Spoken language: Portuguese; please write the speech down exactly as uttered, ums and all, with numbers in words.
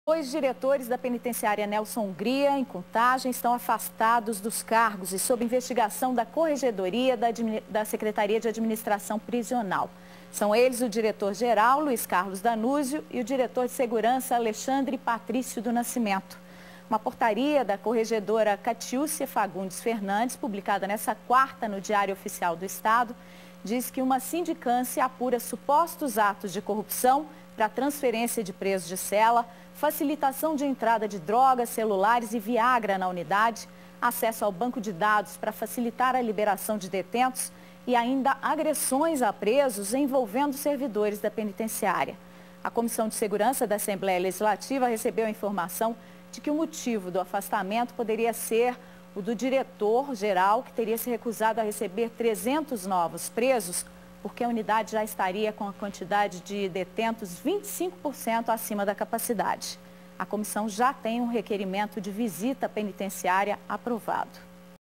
Dois diretores da penitenciária Nelson Hungria, em Contagem, estão afastados dos cargos e sob investigação da Corregedoria da, da Secretaria de Administração Prisional. São eles o diretor-geral, Luiz Carlos Danúzio, e o diretor de segurança, Alexandre Patrício do Nascimento. Uma portaria da corregedora Catiúcia Fagundes Fernandes, publicada nesta quarta no Diário Oficial do Estado, diz que uma sindicância apura supostos atos de corrupção para transferência de presos de cela, facilitação de entrada de drogas, celulares e Viagra na unidade, acesso ao banco de dados para facilitar a liberação de detentos e ainda agressões a presos envolvendo servidores da penitenciária. A Comissão de Segurança da Assembleia Legislativa recebeu a informação de que o motivo do afastamento poderia ser o do diretor-geral, que teria se recusado a receber trezentos novos presos, porque a unidade já estaria com a quantidade de detentos vinte e cinco por cento acima da capacidade. A comissão já tem um requerimento de visita penitenciária aprovado.